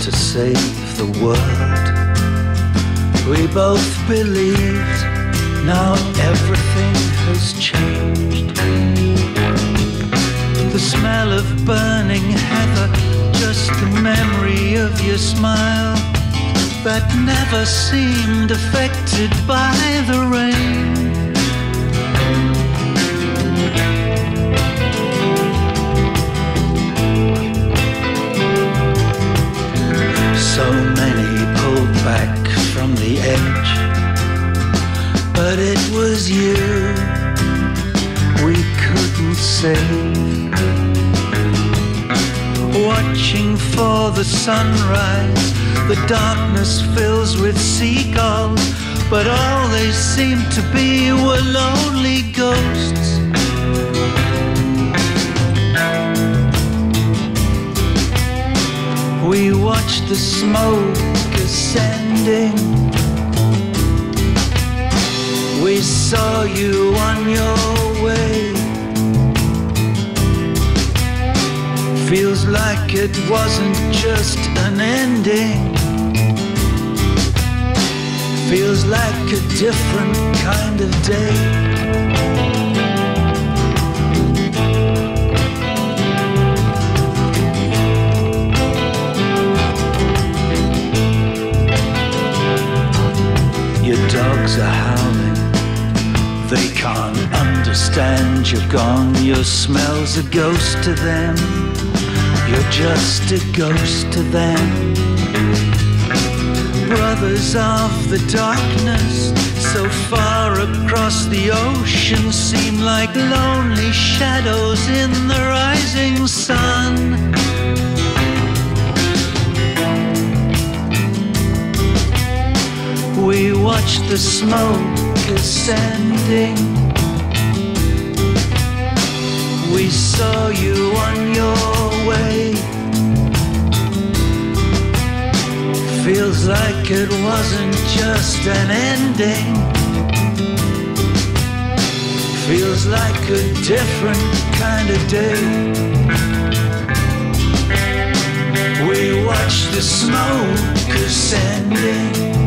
to save the world. We both believed, now everything has changed. The smell of burning heather, just the memory of your smile that never seemed affected by the rain. So many pulled back from the edge, but it was you we couldn't save. Watching for the sunrise, the darkness fills with seagulls, but all they seemed to be were lonely ghosts. We watched the smoke ascending. We saw you on your way. Feels like it wasn't just an ending. Feels like a different kind of day. Your dogs are howling, they can't understand you're gone. Your smell's a ghost to them, you're just a ghost to them. Brothers of the darkness, so far across the ocean, seem like lonely shadows in the rising sun. We watched the smoke ascending. We saw you on your way. Feels like it wasn't just an ending. Feels like a different kind of day. We watched the smoke ascending.